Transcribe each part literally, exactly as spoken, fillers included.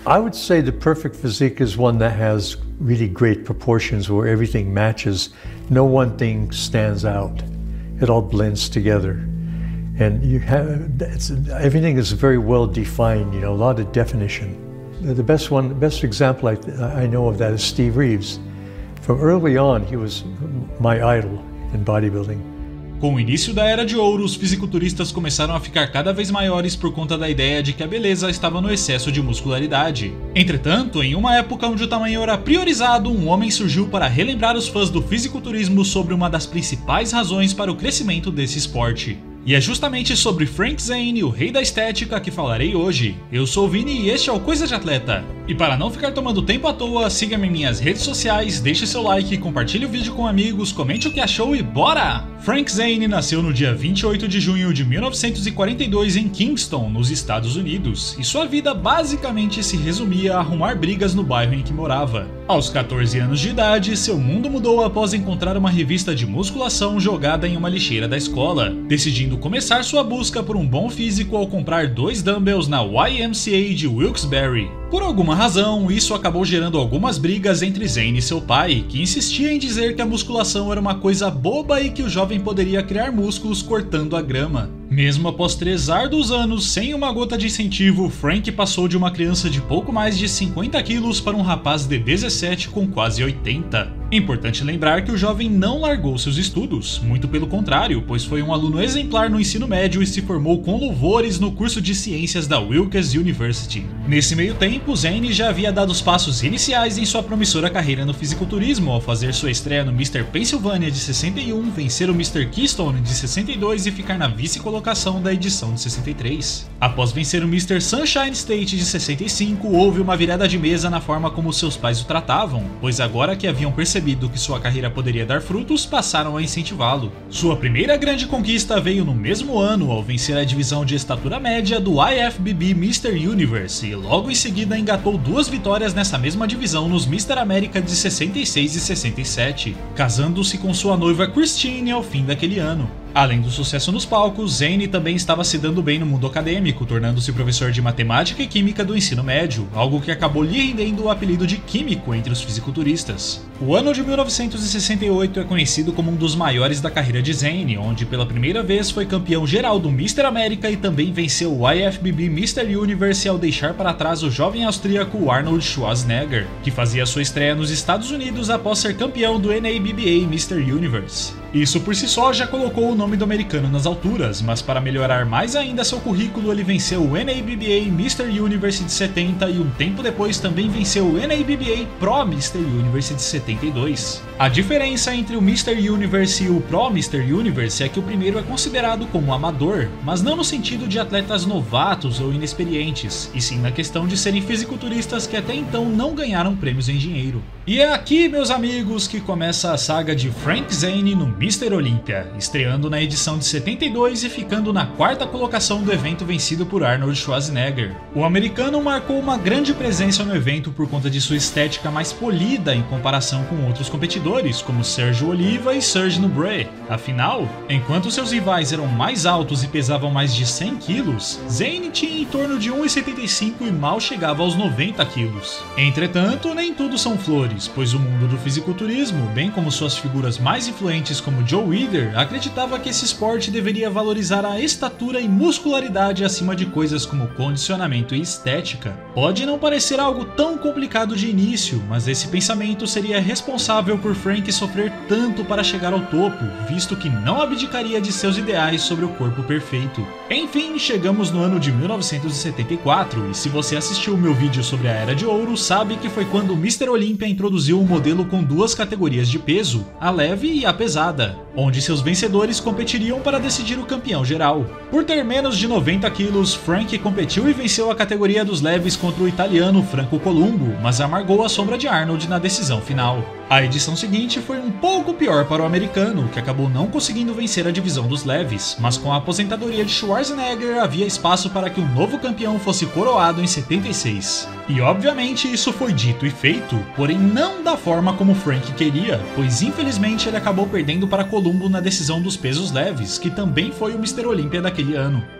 I would say the perfect physique is one that has really great proportions where everything matches. No one thing stands out. It all blends together. And you have, it's, everything is very well defined, you know, a lot of definition. The best one, the best example I, I know of that is Steve Reeves. From early on, he was my idol in bodybuilding. Com o início da Era de Ouro, os fisiculturistas começaram a ficar cada vez maiores por conta da ideia de que a beleza estava no excesso de muscularidade. Entretanto, em uma época onde o tamanho era priorizado, um homem surgiu para relembrar os fãs do fisiculturismo sobre uma das principais razões para o crescimento desse esporte. E é justamente sobre Frank Zane, o rei da estética, que falarei hoje. Eu sou o Vini e este é o Coisa de Atleta. E para não ficar tomando tempo à toa, siga-me em minhas redes sociais, deixe seu like, compartilhe o vídeo com amigos, comente o que achou e bora! Frank Zane nasceu no dia vinte e oito de junho de mil novecentos e quarenta e dois em Kingston, nos Estados Unidos, e sua vida basicamente se resumia a arrumar brigas no bairro em que morava. Aos quatorze anos de idade, seu mundo mudou após encontrar uma revista de musculação jogada em uma lixeira da escola, decidindo começar sua busca por um bom físico ao comprar dois dumbbells na Y M C A de Wilkes-Barre. Por alguma razão, isso acabou gerando algumas brigas entre Zane e seu pai, que insistia em dizer que a musculação era uma coisa boba e que o jovem poderia criar músculos cortando a grama. Mesmo após três árduos anos sem uma gota de incentivo, Frank passou de uma criança de pouco mais de cinquenta quilos para um rapaz de dezessete com quase oitenta. Importante lembrar que o jovem não largou seus estudos, muito pelo contrário, pois foi um aluno exemplar no ensino médio e se formou com louvores no curso de ciências da Wilkes University. Nesse meio tempo, Zane já havia dado os passos iniciais em sua promissora carreira no fisiculturismo ao fazer sua estreia no mister Pennsylvania de sessenta e um, vencer o mister Keystone de sessenta e dois e ficar na vice-colocação da edição de sessenta e três. Após vencer o mister Sunshine State de sessenta e cinco, houve uma virada de mesa na forma como seus pais o tratavam, pois agora que haviam percebido que sua carreira poderia dar frutos, passaram a incentivá-lo. Sua primeira grande conquista veio no mesmo ano ao vencer a divisão de estatura média do I F B B mister Universe e logo em seguida engatou duas vitórias nessa mesma divisão nos mister América de sessenta e seis e sessenta e sete, casando-se com sua noiva Christine ao fim daquele ano. Além do sucesso nos palcos, Zane também estava se dando bem no mundo acadêmico, tornando-se professor de matemática e química do ensino médio, algo que acabou lhe rendendo o apelido de químico entre os fisiculturistas. O ano de mil novecentos e sessenta e oito é conhecido como um dos maiores da carreira de Zane, onde pela primeira vez foi campeão geral do mister América e também venceu o I F B B mister Universe ao deixar para trás o jovem austríaco Arnold Schwarzenegger, que fazia sua estreia nos Estados Unidos após ser campeão do N A B B A mister Universe. Isso por si só já colocou o nome do americano nas alturas, mas para melhorar mais ainda seu currículo, ele venceu o N A B B A mister Universe de setenta e um tempo depois também venceu o N A B B A Pro mister Universe de setenta e dois. A diferença entre o mister Universe e o Pro mister Universe é que o primeiro é considerado como amador, mas não no sentido de atletas novatos ou inexperientes, e sim na questão de serem fisiculturistas que até então não ganharam prêmios em dinheiro. E é aqui, meus amigos, que começa a saga de Frank Zane no mister Olympia, estreando na edição de setenta e dois e ficando na quarta colocação do evento vencido por Arnold Schwarzenegger. O americano marcou uma grande presença no evento por conta de sua estética mais polida em comparação com outros competidores, como Sergio Oliva e Serge Nubret. Afinal, enquanto seus rivais eram mais altos e pesavam mais de cem quilos, Zane tinha em torno de um e setenta e cinco e mal chegava aos noventa quilos. Entretanto, nem tudo são flores, pois o mundo do fisiculturismo, bem como suas figuras mais influentes como Joe Weider, acreditava que esse esporte deveria valorizar a estatura e muscularidade acima de coisas como condicionamento e estética. Pode não parecer algo tão complicado de início, mas esse pensamento seria responsável por Frank sofrer tanto para chegar ao topo, visto que não abdicaria de seus ideais sobre o corpo perfeito. Enfim, chegamos no ano de mil novecentos e setenta e quatro, e se você assistiu o meu vídeo sobre a Era de Ouro, sabe que foi quando o mister Olympia introduziu um modelo com duas categorias de peso, a leve e a pesada, onde seus vencedores competiriam para decidir o campeão geral. Por ter menos de noventa quilos, Frank competiu e venceu a categoria dos leves contra o italiano Franco Columbo, mas amargou a sombra de Arnold na decisão final. A edição seguinte foi um pouco pior para o americano, que acabou não conseguindo vencer a divisão dos leves, mas com a aposentadoria de Schwarzenegger havia espaço para que um novo campeão fosse coroado em setenta e seis. E obviamente isso foi dito e feito, porém não da forma como Frank queria, pois infelizmente ele acabou perdendo para Columbo na decisão dos pesos leves, que também foi o mister Olympia daquele ano.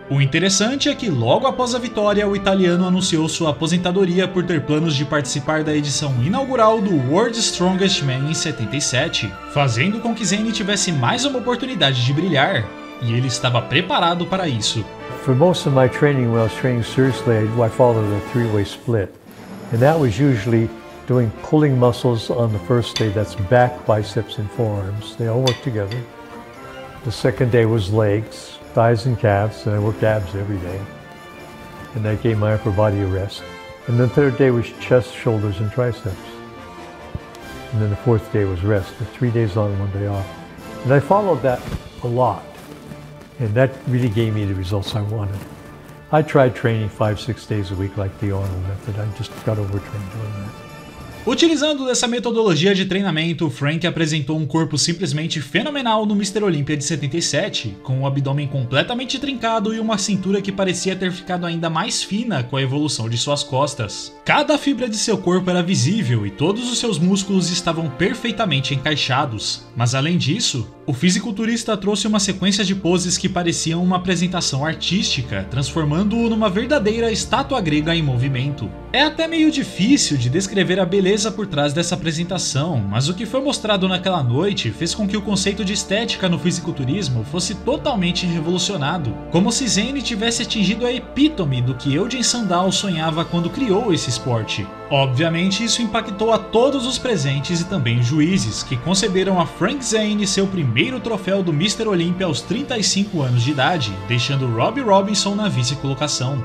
O interessante é que logo após a vitória, o italiano anunciou sua aposentadoria por ter planos de participar da edição inaugural do World's Strongest Man em setenta e sete, fazendo com que Zane tivesse mais uma oportunidade de brilhar, e ele estava preparado para isso. For most of my training, when I was training seriously, I, I followed a three-way split, and that was usually doing pulling muscles on the first day. That's back, biceps, and forearms. They all work together. The second day was legs, thighs and calves, and I worked abs every day. And that gave my upper body a rest. And the third day was chest, shoulders, and triceps. And then the fourth day was rest, with three days on and one day off. And I followed that a lot. And that really gave me the results I wanted. I tried training five, six days a week like the Arnold method. I just got overtrained doing that. Utilizando dessa metodologia de treinamento, Frank apresentou um corpo simplesmente fenomenal no mister Olympia de setenta e sete, com um abdômen completamente trincado e uma cintura que parecia ter ficado ainda mais fina com a evolução de suas costas. Cada fibra de seu corpo era visível e todos os seus músculos estavam perfeitamente encaixados, mas além disso, o fisiculturista trouxe uma sequência de poses que pareciam uma apresentação artística, transformando-o numa verdadeira estátua grega em movimento. É até meio difícil de descrever a beleza por trás dessa apresentação, mas o que foi mostrado naquela noite fez com que o conceito de estética no fisiculturismo fosse totalmente revolucionado, como se Zane tivesse atingido a epítome do que Eugene Sandow sonhava quando criou esse esporte. Obviamente isso impactou a todos os presentes e também os juízes, que concederam a Frank Zane seu primeiro troféu do mister Olympia aos trinta e cinco anos de idade, deixando Robbie Robinson na vice-colocação.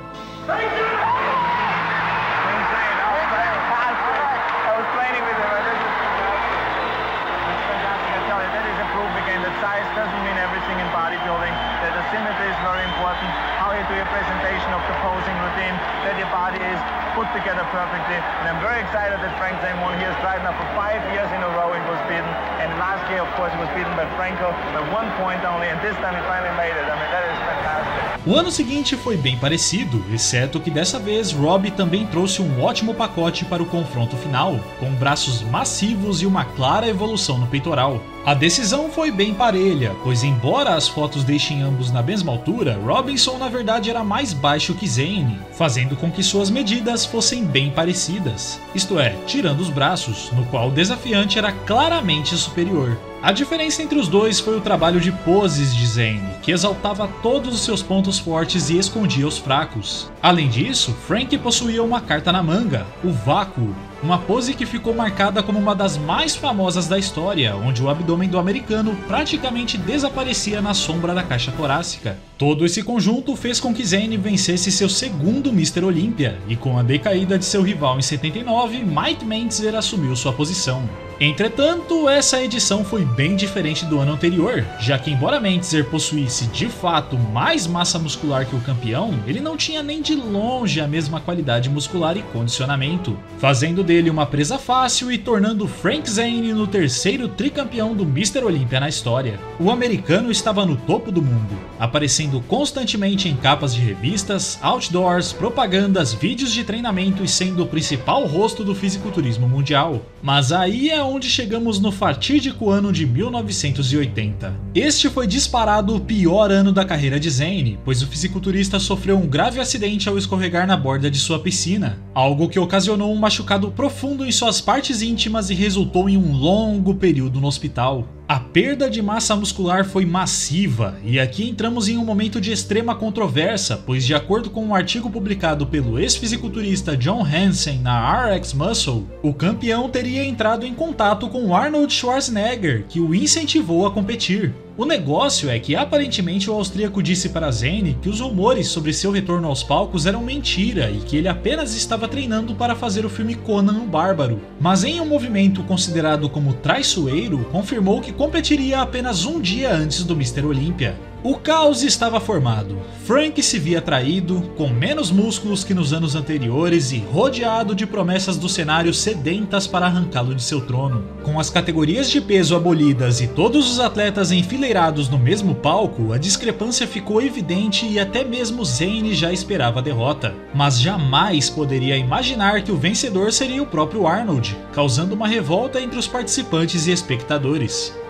Put together perfectly, and I'm very excited that Frank Zane won. He has tried now for five years in a row and was beaten, and last year of course he was beaten by Franco by one point only, and this time he finally made it. I mean, that is fantastic. O ano seguinte foi bem parecido, exceto que dessa vez Robbie também trouxe um ótimo pacote para o confronto final, com braços massivos e uma clara evolução no peitoral. A decisão foi bem parelha, pois embora as fotos deixem ambos na mesma altura, Robinson na verdade era mais baixo que Zane, fazendo com que suas medidas fossem bem parecidas, isto é, tirando os braços, no qual o desafiante era claramente superior. A diferença entre os dois foi o trabalho de poses de Zane, que exaltava todos os seus pontos fortes e escondia os fracos. Além disso, Frank possuía uma carta na manga, o vácuo, uma pose que ficou marcada como uma das mais famosas da história, onde o abdômen do americano praticamente desaparecia na sombra da caixa torácica. Todo esse conjunto fez com que Zane vencesse seu segundo mister Olympia, e com a decaída de seu rival em setenta e nove, Mike Mentzer assumiu sua posição. Entretanto, essa edição foi bem diferente do ano anterior, já que embora Mentzer possuísse de fato mais massa muscular que o campeão, ele não tinha nem de longe a mesma qualidade muscular e condicionamento, fazendo dele uma presa fácil e tornando Frank Zane no terceiro tricampeão do mister Olympia na história. O americano estava no topo do mundo, aparecendo constantemente em capas de revistas, outdoors, propagandas, vídeos de treinamento e sendo o principal rosto do fisiculturismo mundial. Mas aí é onde chegamos no fatídico ano de mil novecentos e oitenta. Este foi disparado o pior ano da carreira de Zane, pois o fisiculturista sofreu um grave acidente ao escorregar na borda de sua piscina, algo que ocasionou um machucado profundo em suas partes íntimas e resultou em um longo período no hospital. A perda de massa muscular foi massiva, e aqui entramos em um momento de extrema controvérsia, pois de acordo com um artigo publicado pelo ex-fisiculturista John Hansen na R X Muscle, o campeão teria entrado em contato com Arnold Schwarzenegger, que o incentivou a competir. O negócio é que aparentemente o austríaco disse para Zane que os rumores sobre seu retorno aos palcos eram mentira e que ele apenas estava treinando para fazer o filme Conan o Bárbaro, mas em um movimento considerado como traiçoeiro, confirmou que competiria apenas um dia antes do mister Olympia. O caos estava formado. Frank se via traído, com menos músculos que nos anos anteriores e rodeado de promessas do cenário sedentas para arrancá-lo de seu trono. Com as categorias de peso abolidas e todos os atletas enfileirados no mesmo palco, a discrepância ficou evidente e até mesmo Zane já esperava a derrota. Mas jamais poderia imaginar que o vencedor seria o próprio Arnold, causando uma revolta entre os participantes e espectadores.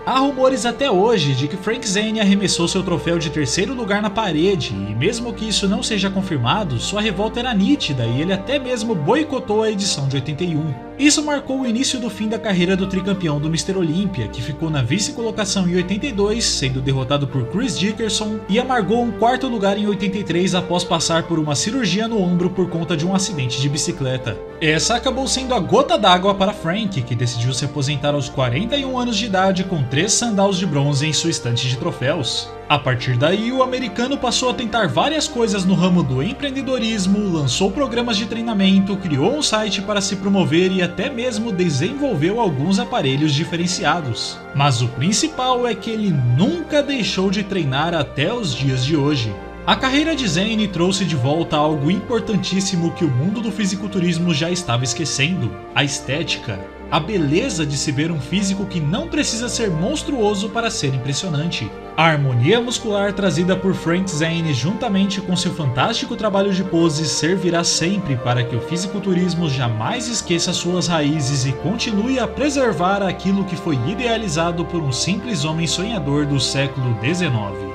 Há rumores até hoje de que Frank Zane arremessou seu troféu de terceiro lugar na parede, e mesmo que isso não seja confirmado, sua revolta era nítida e ele até mesmo boicotou a edição de oitenta e um. Isso marcou o início do fim da carreira do tricampeão do mister Olímpia, que ficou na vice-colocação em oitenta e dois, sendo derrotado por Chris Dickerson, e amargou um quarto lugar em oitenta e três após passar por uma cirurgia no ombro por conta de um acidente de bicicleta. Essa acabou sendo a gota d'água para Frank, que decidiu se aposentar aos quarenta e um anos de idade com três sandals de bronze em sua estante de troféus. A partir daí, o americano passou a tentar várias coisas no ramo do empreendedorismo, lançou programas de treinamento, criou um site para se promover e até mesmo desenvolveu alguns aparelhos diferenciados. Mas o principal é que ele nunca deixou de treinar até os dias de hoje. A carreira de Zane trouxe de volta algo importantíssimo que o mundo do fisiculturismo já estava esquecendo: a estética. A beleza de se ver um físico que não precisa ser monstruoso para ser impressionante. A harmonia muscular trazida por Frank Zane juntamente com seu fantástico trabalho de poses servirá sempre para que o fisiculturismo jamais esqueça suas raízes e continue a preservar aquilo que foi idealizado por um simples homem sonhador do século dezenove.